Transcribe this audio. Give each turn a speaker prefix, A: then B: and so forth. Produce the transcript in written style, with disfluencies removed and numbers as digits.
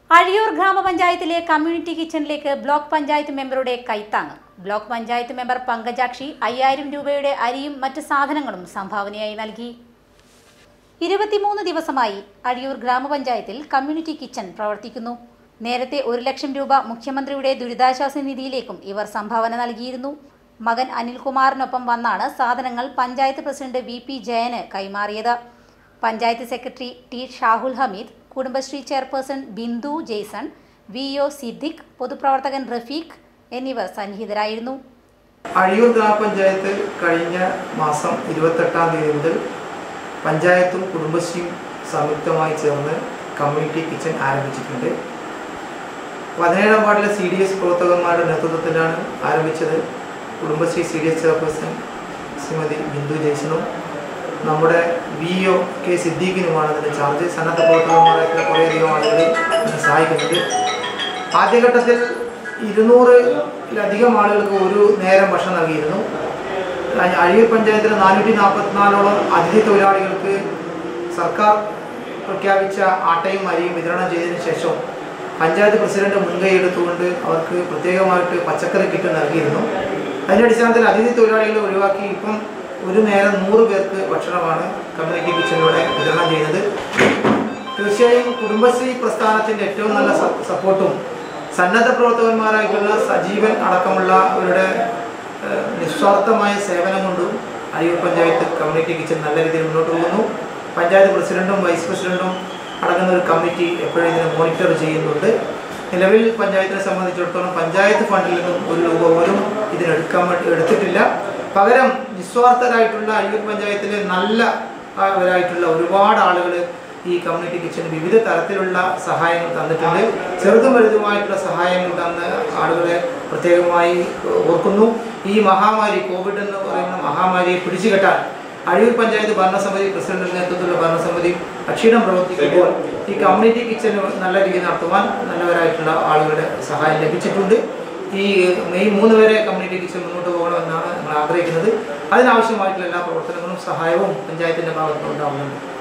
A: അഴിയൂർ ഗ്രാമപഞ്ചായത്തിലെ കമ്മ്യൂണിറ്റി കിച്ചണിലേക്ക് ബ്ലോക്ക് പഞ്ചായത്ത് മെമ്പറുടെ കൈത്താങ്. ബ്ലോക്ക് പഞ്ചായത്ത് മെമ്പർ പങ്കജാക്ഷി 5000 രൂപയുടെ അരിയും മറ്റ് സാധനങ്ങളും സംഭാവനയായി നൽകി. 23 ദിവസമായി അഴിയൂർ ഗ്രാമപഞ്ചായത്തിൽ കമ്മ്യൂണിറ്റി കിച്ചൺ പ്രവർത്തിക്കുന്നു. നേരത്തെ 1 ലക്ഷം രൂപ മുഖ്യമന്ത്രിയുടെ ദുരിതാശ്വാസ നിധിയിലേക്കും ഇവർ സംഭാവന നൽകിയിരുന്നു. മകൻ അനിൽകുമാറിനൊപ്പം വന്നാണ് സാധനങ്ങൾ പഞ്ചായത്ത് പ്രസിഡന്റ് VP ജയന് കൈമാറിയത്. Panchayat secretary T Shahul Hameed, Kudumbashree chairperson Bindu Jaison, VO Siddique, പൊതുപ്രവർത്തകൻ റഫീഖ് എന്നിവർ സന്നിഹിതരായിരുന്നു.
B: അഴിയൂർ ഗ്രാമപഞ്ചായത്ത് കഴിഞ്ഞ മാസം 28-ാം തീയതി മുതൽ പഞ്ചായത്തും കുടുംബശ്രീയും സംയുക്തമായി ചേർന്ന് കമ്മ്യൂണിറ്റി കിച്ചൺ ആരംഭിച്ചിട്ടുണ്ട്. 17-ാം വാർഡിലെ CDS പ്രവർത്തകന്മാരുടെ നേതൃത്വത്തിലാണ് ആരംഭിച്ചത്. കുടുംബശ്രീ CDS ചെയർപേഴ്സൺ ശ്രീമതി ബിന്ദു ജെയ്സണും നമ്മുടെ VO സിദ്ദീഖിനുമാണ് അതിൻ്റെ ചാർജ്. സന്നദ്ധ പ്രവർത്തകന്മാരായിട്ടുള്ള കുറേയധികം ആളുകൾ സഹായിക്കുന്നുണ്ട്. ആദ്യഘട്ടത്തിൽ 200-ലധികം ആളുകൾക്ക് ഒരു നേരം ഭക്ഷണം നൽകിയിരുന്നു. അഴിയൂർ പഞ്ചായത്തിലെ 444ഓളം അതിഥി തൊഴിലാളികൾക്ക് സർക്കാർ പ്രഖ്യാപിച്ച ആട്ടയും അരിയും വിതരണം ചെയ്തതിനു ശേഷം പഞ്ചായത്ത് പ്രസിഡന്റ് മുൻകൈയെടുത്തുകൊണ്ട് അവർക്ക് പ്രത്യേകമായിട്ട് പച്ചക്കറി കിറ്റ് നൽകിയിരുന്നു. അതിൻ്റെ അടിസ്ഥാനത്തിൽ അതിഥി തൊഴിലാളികളെ ഒഴിവാക്കി ഇപ്പം ഒരു നേരം 100 പേർക്ക് ഭക്ഷണമാണ് കമ്മ്യൂണിറ്റി കിച്ചണിലൂടെ വിതരണം ചെയ്യുന്നത്. തീർച്ചയായും കുടുംബശ്രീ പ്രസ്ഥാനത്തിൻ്റെ ഏറ്റവും നല്ല സപ്പോർട്ടും സന്നദ്ധ പ്രവർത്തകന്മാരായിട്ടുള്ള സജീവൻ അടക്കമുള്ള അവരുടെ നിസ്വാർത്ഥമായ സേവനം കൊണ്ടും അഴിയൂർ പഞ്ചായത്ത് കമ്മ്യൂണിറ്റി കിച്ചൺ നല്ല രീതിയിൽ മുന്നോട്ട് പോകുന്നു. പഞ്ചായത്ത് പ്രസിഡന്റും വൈസ് പ്രസിഡന്റും അടങ്ങുന്ന ഒരു കമ്മിറ്റി എപ്പോഴും ഇതിനെ മോണിറ്റർ ചെയ്യുന്നുണ്ട്. നിലവിൽ പഞ്ചായത്തിനെ സംബന്ധിച്ചിടത്തോളം പഞ്ചായത്ത് ഫണ്ടിൽ നിന്നും 1 രൂപ പോലും എടുത്തിട്ടില്ല. പകരം നിസ്വാർത്ഥരായിട്ടുള്ള അഴിയൂർ പഞ്ചായത്തിലെ നല്ലവരായിട്ടുള്ള ഒരുപാട് ആളുകൾ ഈ കമ്മ്യൂണിറ്റി കിച്ചന് വിവിധ തരത്തിലുള്ള സഹായങ്ങൾ തന്നിട്ടുണ്ട്. ചെറുതും വലുതുമായിട്ടുള്ള സഹായങ്ങൾ തന്ന ആളുകളെ പ്രത്യേകമായി ഓർക്കുന്നു. ഈ മഹാമാരി, കോവിഡ് എന്ന് പറയുന്ന മഹാമാരിയെ പിടിച്ചുകെട്ടാൻ അഴിയൂർ പഞ്ചായത്ത് ഭരണസമിതി പ്രസിഡന്റിന്റെ നേതൃത്വത്തിലുള്ള ഭരണസമിതി അക്ഷീണം പ്രവർത്തിക്കുമ്പോൾ ഈ കമ്മ്യൂണിറ്റി കിച്ചന് നല്ല രീതിയിൽ നടത്തുവാൻ നല്ലവരായിട്ടുള്ള ആളുകളുടെ സഹായം ലഭിച്ചിട്ടുണ്ട്. ഈ മെയ് 3 വരെ കമ്മ്യൂണിറ്റി കിച്ചൺ മുന്നോട്ട് പോകണമെന്നാണ് നമ്മൾ ആഗ്രഹിക്കുന്നത്. അതിനാവശ്യമായിട്ടുള്ള എല്ലാ പ്രവർത്തനങ്ങളും സഹായവും പഞ്ചായത്തിൻ്റെ ഭാഗത്തുനിന്നുണ്ടാവുന്നുണ്ട്.